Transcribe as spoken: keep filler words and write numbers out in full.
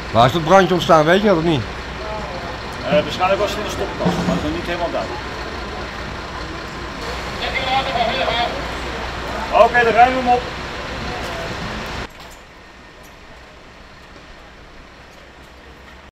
Waar is dat brandje ontstaan, weet je dat of niet? Uh, waarschijnlijk was het in de stopkast, maar dat is nog niet helemaal duidelijk. Oké, okay, dan rijden we hem op.